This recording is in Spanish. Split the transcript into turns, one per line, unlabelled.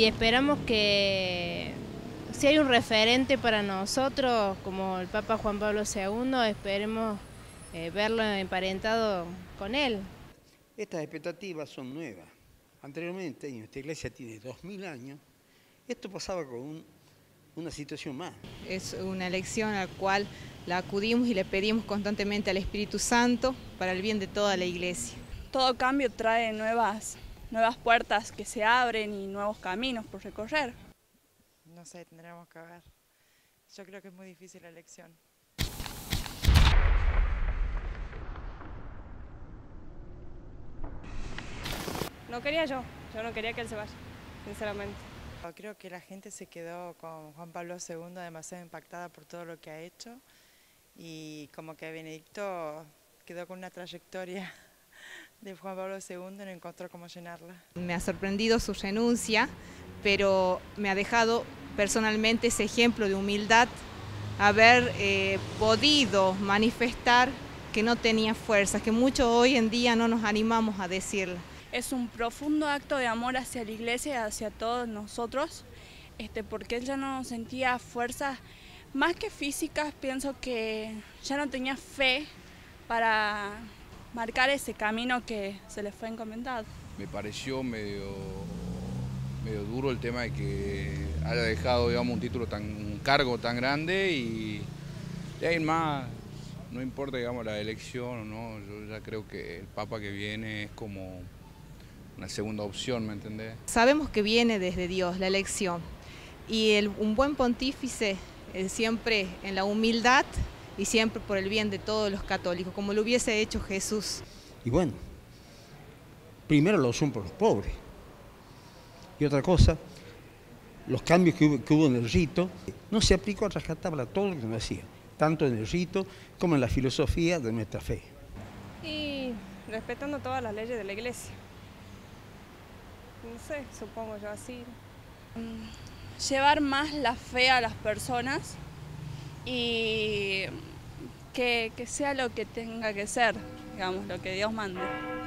y esperamos que si hay un referente para nosotros, como el Papa Juan Pablo II, esperemos verlo emparentado con él.
Estas expectativas son nuevas. Anteriormente, esta iglesia tiene 2000 años, esto pasaba con una situación más.
Es una elección a la cual la acudimos y le pedimos constantemente al Espíritu Santo para el bien de toda la iglesia.
Todo cambio trae nuevas puertas que se abren y nuevos caminos por recorrer.
No sé, tendremos que ver. Yo creo que es muy difícil la elección.
No quería yo no quería que él se vaya, sinceramente.
Creo que la gente se quedó con Juan Pablo II demasiado impactada por todo lo que ha hecho y como que Benedicto quedó con una trayectoria de Juan Pablo II y no encontró cómo llenarla.
Me ha sorprendido su renuncia, pero me ha dejado personalmente ese ejemplo de humildad, haber podido manifestar que no tenía fuerzas, que muchos hoy en día no nos animamos a decirla.
Es un profundo acto de amor hacia la iglesia y hacia todos nosotros, porque él ya no sentía fuerzas más que físicas, pienso que ya no tenía fe para marcar ese camino que se le fue encomendado.
Me pareció medio duro el tema de que haya dejado, digamos, un cargo tan grande y de ahí en más, no importa, digamos, la elección o no, yo ya creo que el Papa que viene es como una segunda opción, ¿me entendés?
Sabemos que viene desde Dios la elección y un buen pontífice siempre en la humildad y siempre por el bien de todos los católicos, como lo hubiese hecho Jesús.
Y bueno, primero la opción por los pobres. Y otra cosa, los cambios que hubo en el rito, no se aplicó a rajatabla todo lo que nos hacía, tanto en el rito como en la filosofía de nuestra fe.
Y respetando todas las leyes de la iglesia. No sé, supongo yo así.
Llevar más la fe a las personas y que sea lo que tenga que ser, digamos, lo que Dios mande.